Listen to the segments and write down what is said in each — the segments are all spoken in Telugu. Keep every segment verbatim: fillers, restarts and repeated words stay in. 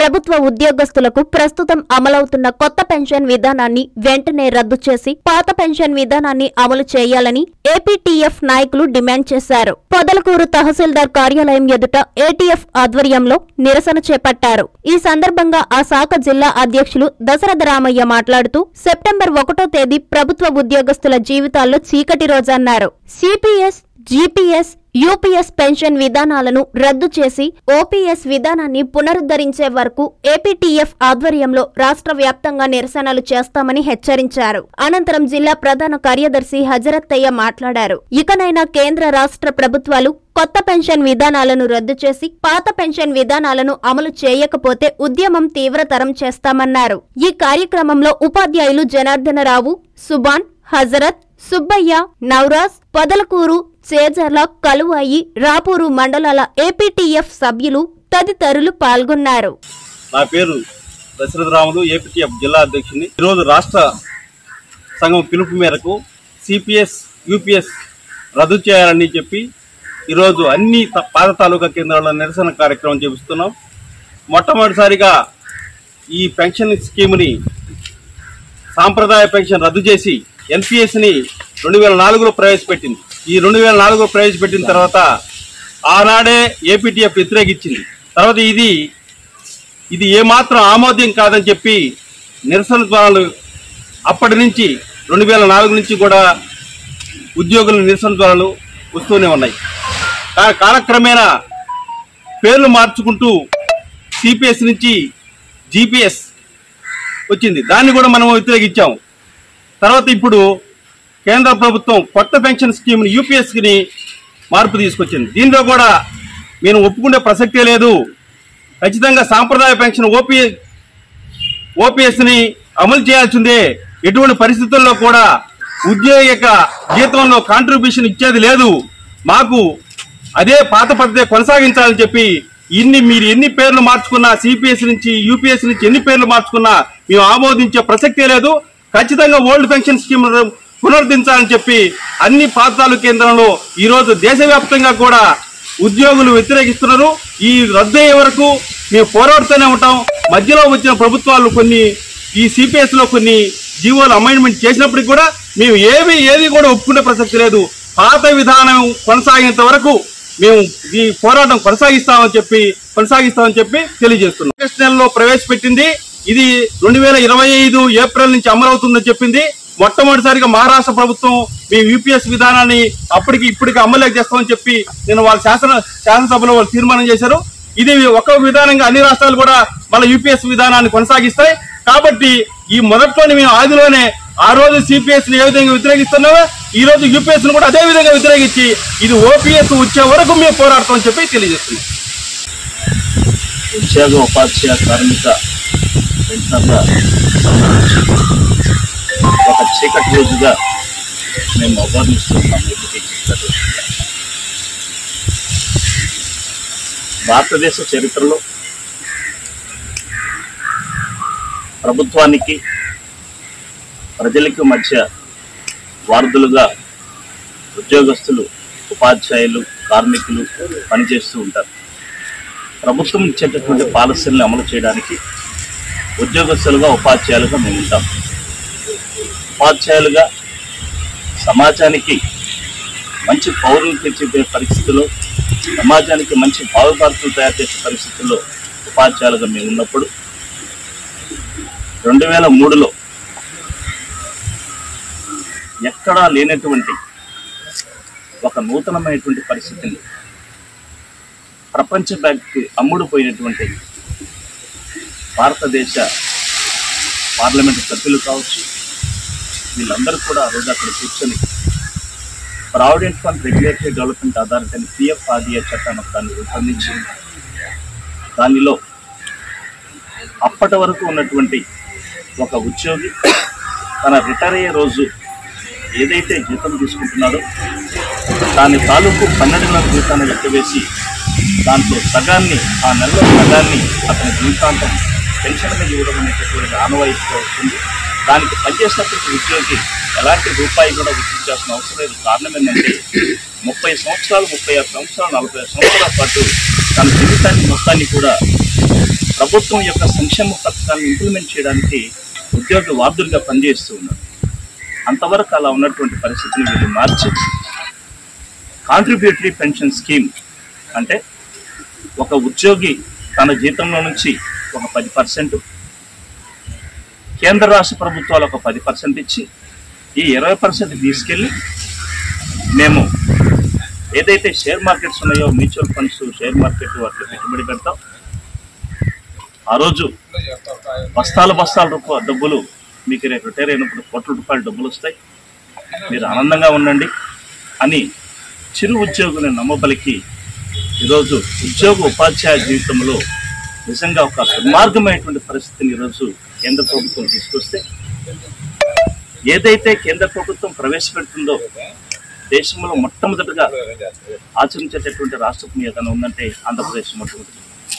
ప్రభుత్వ ఉద్యోగస్తులకు ప్రస్తుతం అమలవుతున్న కొత్త పెన్షన్ విధానాన్ని వెంటనే రద్దు చేసి పాత పెన్షన్ విధానాన్ని అమలు చేయాలని ఏపీటీఎఫ్ నాయకులు డిమాండ్ చేశారు. పొదలకూరు తహసీల్దార్ కార్యాలయం ఎదుట ఏటీఎఫ్ ఆధ్వర్యంలో నిరసన చేపట్టారు. ఈ సందర్భంగా ఆ శాఖ జిల్లా అధ్యక్షులు దశరథ రామయ్య మాట్లాడుతూ సెప్టెంబర్ ఒకటో తేదీ ప్రభుత్వ ఉద్యోగస్తుల జీవితాల్లో చీకటి రోజన్నారు. సిపిఎస్, జీపీఎస్, యూపీఎస్ పెన్షన్ విధానాలను రద్దు చేసి ఓపీఎస్ విధానాన్ని పునరుద్ధరించే వరకు ఏపీటీఎఫ్ ఆధ్వర్యంలో రాష్ట్ర వ్యాప్తంగా నిరసనలు చేస్తామని హెచ్చరించారు. అనంతరం జిల్లా ప్రధాన కార్యదర్శి హజరత్తయ్య మాట్లాడారు. ఇకనైనా కేంద్ర రాష్ట్ర ప్రభుత్వాలు కొత్త పెన్షన్ విధానాలను రద్దు చేసి పాత పెన్షన్ విధానాలను అమలు చేయకపోతే ఉద్యమం తీవ్రతరం చేస్తామన్నారు. ఈ కార్యక్రమంలో ఉపాధ్యాయులు జనార్దనరావు, సుబాన్, హజరత్, సుబ్బయ్య, నవరాజ్, పొదలకూరు, చేజర్ల, కలువాయి, రాపూరు మండలాల ఏపీటీఎఫ్ సభ్యులు తదితరులు పాల్గొన్నారు. నా పేరు దశరథ రాములు, ఏపీటీఎఫ్ జిల్లా అధ్యక్షుని. ఈరోజు రాష్ట్ర సంఘం పిలుపు మేరకు సిపిఎస్, యూపీఎస్ రద్దు చేయాలని చెప్పి ఈరోజు అన్ని పాత తాలూకా కేంద్రాల్లో నిరసన కార్యక్రమం చేపిస్తున్నాం. మొట్టమొదటిసారిగా ఈ పెన్షన్ స్కీమ్ని సాంప్రదాయ పెన్షన్ రద్దు చేసి ఎన్పిఎస్ని రెండు వేల నాలుగులో ప్రవేశపెట్టింది. ఈ రెండు వేల నాలుగులో ప్రవేశపెట్టిన తర్వాత ఆనాడే ఏపీటీఎఫ్ వ్యతిరేకించింది. తర్వాత ఇది ఇది ఏమాత్రం ఆమోదం కాదని చెప్పి నిరసన ద్వారాలు అప్పటి నుంచి రెండు వేల నాలుగు నుంచి కూడా ఉద్యోగుల నిరసన ద్వారాలు వస్తూనే ఉన్నాయి. కాలక్రమేణా పేర్లు మార్చుకుంటూ సిపిఎస్ నుంచి జీపీఎస్ వచ్చింది. దాన్ని కూడా మనం వ్యతిరేకించాము. తర్వాత ఇప్పుడు కేంద్ర ప్రభుత్వం కొత్త పెన్షన్ స్కీమ్ని యూపీఎస్ని మార్పు తీసుకొచ్చింది. దీనిలో కూడా నేను ఒప్పుకునే ప్రసక్తే లేదు. ఖచ్చితంగా సాంప్రదాయ పెన్షన్ ఓపీ ఓపీఎస్ని అమలు చేయాల్సిందే. ఎటువంటి పరిస్థితుల్లో కూడా ఉద్యోగి యొక్క జీతంలో కాంట్రిబ్యూషన్ ఇచ్చేది లేదు. మాకు అదే పాత పద్ధతి కొనసాగించాలని చెప్పి ఇన్ని మీరు ఎన్ని పేర్లు మార్చుకున్నా, సిపిఎస్ నుంచి యూపీఎస్ నుంచి ఎన్ని పేర్లు మార్చుకున్నా మేము ఆమోదించే ప్రసక్తే లేదు. ఖచ్చితంగా ఓల్డ్ పెన్షన్ స్కీమ్ పునరుద్ధరించాలని చెప్పి అన్ని పాతాలు కేంద్రంలో ఈరోజు దేశవ్యాప్తంగా కూడా ఉద్యోగులు వ్యతిరేకిస్తున్నారు. ఈ రద్దు అయ్యే వరకు మేము పోరాడుతూనే ఉంటాం. మధ్యలో వచ్చిన ప్రభుత్వాలు కొన్ని ఈ సిపిఎస్ లో కొన్ని జీవోలు అమెండ్మెంట్ చేసినప్పటికీ కూడా మేము ఏవి ఏది కూడా ఒప్పుకునే ప్రసక్తి లేదు. పాత విధానం కొనసాగేంత వరకు మేము ఈ పోరాటం కొనసాగిస్తామని చెప్పి కొనసాగిస్తామని చెప్పి తెలియజేస్తున్నాం. ఆగస్టు నెలలో ప్రవేశపెట్టింది. ఇది రెండు వేల ఇరవై ఐదు ఏప్రిల్ నుంచి అమలవుతుందని చెప్పింది. మొట్టమొదటిసారిగా మహారాష్ట్ర ప్రభుత్వం మేము యూపీఎస్ విధానాన్ని అప్పటికి ఇప్పటికి అమలులోకి చేస్తామని చెప్పి నేను వాళ్ళ శాసన శాసనసభలో వాళ్ళు తీర్మానం చేశారు. ఇది ఒక విధానంగా అన్ని రాష్ట్రాలు కూడా మళ్ళీ యూపీఎస్ విధానాన్ని కొనసాగిస్తాయి. కాబట్టి ఈ మొదట్లోనే మేము ఆదిలోనే ఆ రోజు సిపిఎస్ ని ఏ విధంగా వ్యతిరేకిస్తున్నామో ఈ రోజు యూపీఎస్ ను కూడా అదే విధంగా వ్యతిరేకించి ఇది ఓపీఎస్ వచ్చే వరకు మేము పోరాడతామని చెప్పి తెలియజేస్తున్నాం. ఉద్యోగ ఉపాధ్యాయ కార్మిక పెన్షన్ల ఒక చీకటి రోజుగా మేము అభివర్ణిస్తున్నాం. భారతదేశ చరిత్రలో ప్రభుత్వానికి ప్రజలకు మధ్య వారధులుగా ఉద్యోగస్తులు, ఉపాధ్యాయులు, కార్మికులు పనిచేస్తూ ఉంటారు. ప్రభుత్వం ఇచ్చేటటువంటి పాలసీలను అమలు చేయడానికి ఉద్యోగస్తులుగా, ఉపాధ్యాయులుగా మేము ఉంటాం. ఉపాధ్యాయులుగా సమాజానికి మంచి పౌరులు తెచ్చే పరిస్థితుల్లో, సమాజానికి మంచి భావభారతులు తయారు చేసే పరిస్థితుల్లో ఉపాధ్యాయులుగా మేము ఉన్నప్పుడు రెండు వేల మూడులో ఎక్కడా లేనటువంటి ఒక నూతనమైనటువంటి పరిస్థితిని ప్రపంచ బ్యాంక్కి అమ్ముడుపోయినటువంటి భారతదేశ పార్లమెంటు సభ్యులు కావచ్చు, వీళ్ళందరూ కూడా ఆ రోజు అక్కడ కూర్చొని provident fund regulatory development authority అని పిఎఫ్ ఆర్డిఏ చట్టాన్ని దాన్ని రూపొందించి దానిలో అప్పటి వరకు ఉన్నటువంటి ఒక ఉద్యోగి తన రిటైర్ అయ్యే రోజు ఏదైతే జీతం తీసుకుంటున్నాడో దాని తాలూకు పన్నెండు నెలల జీతాన్ని లెక్కవేసి దాంట్లో సగాన్ని, ఆ నెలలో సగాన్ని అతని జీవితాంతం పెన్షన్ మీద ఇవ్వడం అనేటటువంటి ఆనవాయితీగా వస్తుంది. దానికి పనిచేసినప్పటికీ ఉద్యోగి ఎలాంటి రూపాయి కూడా గుర్తించాల్సిన అవసరం లేదు. కారణం ఏంటంటే ముప్పై సంవత్సరాలు ముప్పై ఆరు సంవత్సరాలు నలభై సంవత్సరాల పాటు తన జీవితాన్ని మొత్తాన్ని కూడా ప్రభుత్వం యొక్క సంక్షేమ పథకాలను ఇంప్లిమెంట్ చేయడానికి ఉద్యోగ వార్డులుగా పనిచేస్తూ ఉన్నారు. అంతవరకు అలా ఉన్నటువంటి పరిస్థితిని వీళ్ళు మార్చి కాంట్రిబ్యూటరీ పెన్షన్ స్కీమ్ అంటే ఒక ఉద్యోగి తన జీతంలో నుంచి ఒక పది పర్సెంట్ కేంద్ర రాష్ట్ర ప్రభుత్వాలు ఒక పది పర్సెంట్ ఇచ్చి ఈ ఇరవై పర్సెంట్ తీసుకెళ్ళి మేము ఏదైతే షేర్ మార్కెట్స్ ఉన్నాయో మ్యూచువల్ ఫండ్స్ షేర్ మార్కెట్ వాటిలో పెట్టుబడి పెడతాం. ఆ రోజు బస్తాల బస్తాల రూపాయల డబ్బులు మీకు రేపు రిటైర్ అయినప్పుడు కోట్ల రూపాయల డబ్బులు వస్తాయి, మీరు ఆనందంగా ఉండండి అని చిరు ఉద్యోగులను నమ్మబలికి ఈరోజు ఉద్యోగ ఉపాధ్యాయ జీవితంలో నిజంగా ఒక దుర్మార్గమైనటువంటి పరిస్థితిని ఈరోజు కేంద్ర ప్రభుత్వం తీసుకొస్తే ఏదైతే కేంద్ర ప్రభుత్వం ప్రవేశపెడుతుందో దేశంలో మొట్టమొదటిగా ఆచరించేటటువంటి రాష్ట్రం ఏదైనా ఉందంటే ఆంధ్రప్రదేశ్ మొట్టమొదటి.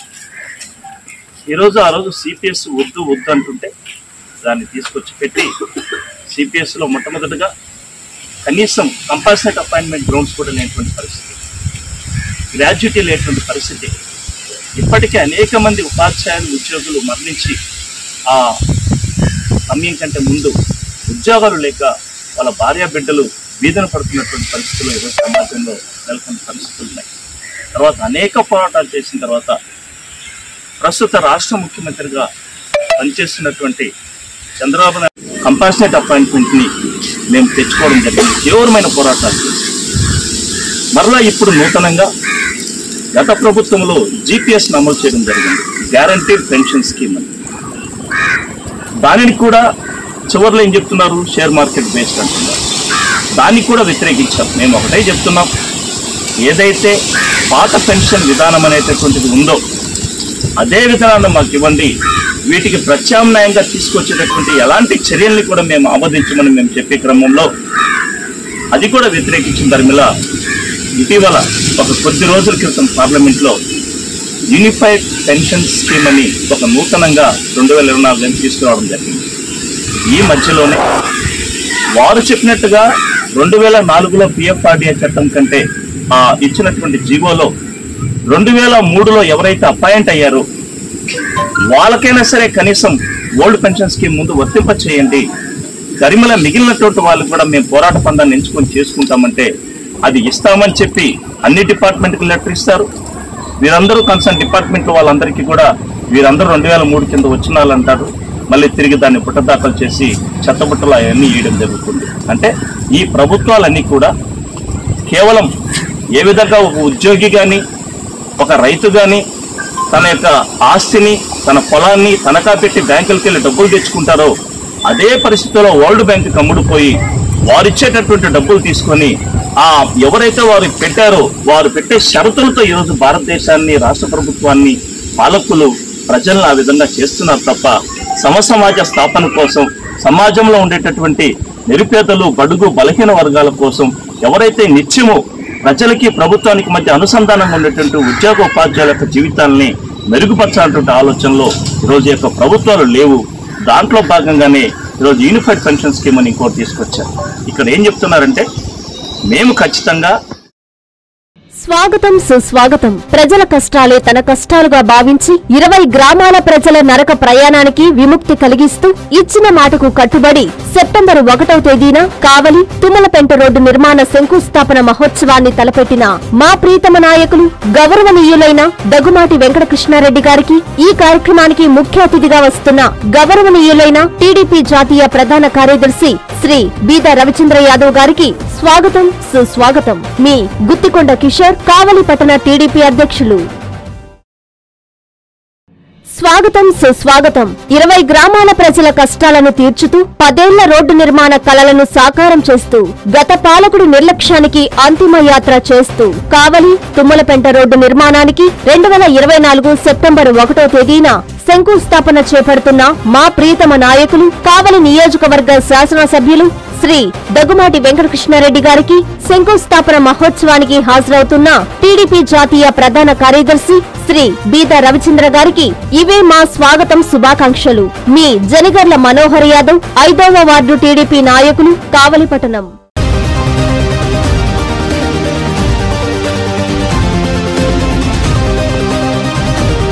ఈరోజు ఆ రోజు సిపిఎస్ వద్దు వద్దు అంటుంటే దాన్ని తీసుకొచ్చి పెట్టి సిపిఎస్లో మొట్టమొదటిగా కనీసం కంపల్సరీ అపాయింట్మెంట్ గ్రౌండ్స్ కూడా లేనటువంటి పరిస్థితి, గ్రాడ్యుయేటీ లేనటువంటి పరిస్థితి. ఇప్పటికే అనేక మంది ఉపాధ్యాయులు ఉద్యోగులు మరణించి ఆ సమయం కంటే ముందు ఉద్యోగాలు లేక వాళ్ళ భార్య బిడ్డలు వీధన పడుతున్నటువంటి పరిస్థితులు ఈరోజు సమాజంలో నెలకొన్న పరిస్థితులు ఉన్నాయి. తర్వాత అనేక పోరాటాలు చేసిన తర్వాత ప్రస్తుత రాష్ట్ర ముఖ్యమంత్రిగా పనిచేస్తున్నటువంటి చంద్రబాబు నాయుడు కంపాషనేట్ అపాయింట్మెంట్ని మేము తెచ్చుకోవడం జరిగింది. తీవ్రమైన పోరాటాలు మరలా ఇప్పుడు నూతనంగా గత ప్రభుత్వంలో జీపీఎస్ అమలు చేయడం జరిగింది, గ్యారంటీడ్ పెన్షన్ స్కీమ్ అని. దానిని కూడా చివరిలో ఏం చెప్తున్నారు, షేర్ మార్కెట్ బేస్డ్ అంటున్నారు. దాన్ని కూడా వ్యతిరేకించాం. మేము ఒకటే చెప్తున్నాం, ఏదైతే పాత పెన్షన్ విధానం అనేటటువంటిది ఉందో అదే విధానాన్ని మాకు ఇవ్వండి, వీటికి ప్రత్యామ్నాయంగా తీసుకొచ్చేటటువంటి ఎలాంటి చర్యల్ని కూడా మేము ఆమోదించమని మేము చెప్పే క్రమంలో అది కూడా వ్యతిరేకించిన ధర్మిల ఇటీవల ఒక కొద్ది రోజుల క్రితం పార్లమెంట్లో యూనిఫైడ్ పెన్షన్ స్కీమ్ అని ఒక నూతనంగా రెండు వేల ఇరవై నాలుగు తీసుకురావడం జరిగింది. ఈ మధ్యలోనే వారు చెప్పినట్టుగా రెండు వేల నాలుగులో పిఎఫ్ఆర్డిఏ చట్టం కంటే ఆ ఇచ్చినటువంటి జీవోలో రెండు వేల మూడులో ఎవరైతే అపాయింట్ అయ్యారో వాళ్ళకైనా సరే కనీసం ఓల్డ్ పెన్షన్ స్కీమ్ ముందు వర్తింప చేయండి, గరిమల మిగిలినటువంటి వాళ్ళు కూడా మేము పోరాట పందాన్ని ఎంచుకొని చేసుకుంటామంటే అది ఇస్తామని చెప్పి అన్ని డిపార్ట్మెంట్కి లెటర్ ఇస్తారు. వీరందరూ కన్సర్న్ డిపార్ట్మెంట్ వాళ్ళందరికీ కూడా వీరందరూ రెండు వేల మూడు కింద వచ్చిన వాళ్ళు అంటారు. మళ్ళీ తిరిగి దాన్ని పుట్టదాఖలు చేసి చెత్తబుట్టలు అవన్నీ వేయడం జరుగుతుంది. అంటే ఈ ప్రభుత్వాలన్నీ కూడా కేవలం ఏ విధంగా ఒక ఉద్యోగి కానీ ఒక రైతు కానీ తన యొక్క ఆస్తిని తన పొలాన్ని తనఖా పెట్టి బ్యాంకులకి వెళ్ళి డబ్బులు తెచ్చుకుంటారో అదే పరిస్థితిలో వరల్డ్ బ్యాంకుకి అమ్ముడుపోయి వారిచ్చేటటువంటి డబ్బులు తీసుకొని ఆ ఎవరైతే వారు పెట్టారో వారు పెట్టే షరతులతో ఈరోజు భారతదేశాన్ని రాష్ట్ర ప్రభుత్వాన్ని పాలకులు ప్రజలను ఆ విధంగా చేస్తున్నారు తప్ప సమసమాజ స్థాపన కోసం సమాజంలో ఉండేటటువంటి నిరుపేదలు బడుగు బలహీన వర్గాల కోసం ఎవరైతే నిత్యము ప్రజలకి ప్రభుత్వానికి మధ్య అనుసంధానంగా ఉండేటువంటి ఉద్యోగ ఉపాధ్యాయుల యొక్క జీవితాలని మెరుగుపరచాలన్నటువంటి ఆలోచనలో ఈరోజు యొక్క ప్రభుత్వాలు లేవు. దాంట్లో భాగంగానే ఈరోజు యూనిఫైడ్ పెన్షన్ స్కీమ్ అని ఇంకోటి తీసుకొచ్చారు. ఇక్కడ ఏం చెప్తున్నారంటే మేము ఖచ్చితంగా స్వాగతం సుస్వాగతం. ప్రజల కష్టాలే తన కష్టాలుగా భావించి ఇరవై గ్రామాల ప్రజల నరక ప్రయాణానికి విముక్తి కలిగిస్తూ ఇచ్చిన మాటకు కట్టుబడి సెప్టెంబర్ ఒకటవ తేదీన కావలి తుమ్మలపెంట రోడ్డు నిర్మాణ శంకుస్థాపన మహోత్సవాన్ని తలపెట్టిన మా ప్రీతమ నాయకులు గౌరవనీయులైన దగుమాటి వెంకటకృష్ణారెడ్డి గారికి, ఈ కార్యక్రమానికి ముఖ్య అతిథిగా వస్తున్న గౌరవనీయులైన టీడీపీ జాతీయ ప్రధాన కార్యదర్శి శ్రీ బీద రవిచంద్ర యాదవ్ గారికి స్వాగతం సుస్వాగతం. మీ గుత్తికొండ కిషోర్, కావలి పట్టణ టీడీపీ అధ్యక్షులు. స్వాగతం సుస్వాగతం. ఇరవై గ్రామాల ప్రజల కష్టాలను తీర్చుతూ పదేళ్ల రోడ్డు నిర్మాణ కలలను సాకారం చేస్తూ గత పాలకుడి నిర్లక్ష్యానికి అంతిమ యాత్ర చేస్తూ కావలి తుమ్మలపెంట రోడ్డు నిర్మాణానికి రెండు వేల ఇరవై నాలుగు సెప్టెంబర్ ఒకటో తేదీన శంకుస్థాపన చేపడుతున్న మా ప్రీతమ నాయకులు కావలి నియోజకవర్గ శాసనసభ్యులు శ్రీ దగుమాటి వెంకటకృష్ణారెడ్డి గారికి, శంకుస్థాపన మహోత్సవానికి హాజరవుతున్న టీడీపీ జాతీయ ప్రధాన కార్యదర్శి శ్రీ బీద రవిచంద్ర గారికి ఇవే మా స్వాగతం శుభాకాంక్షలు. మీ జనిగర్ల మనోహర్ యాదవ్, ఐదవ వార్డు టీడీపీ నాయకులు, కావలిపట్టణం.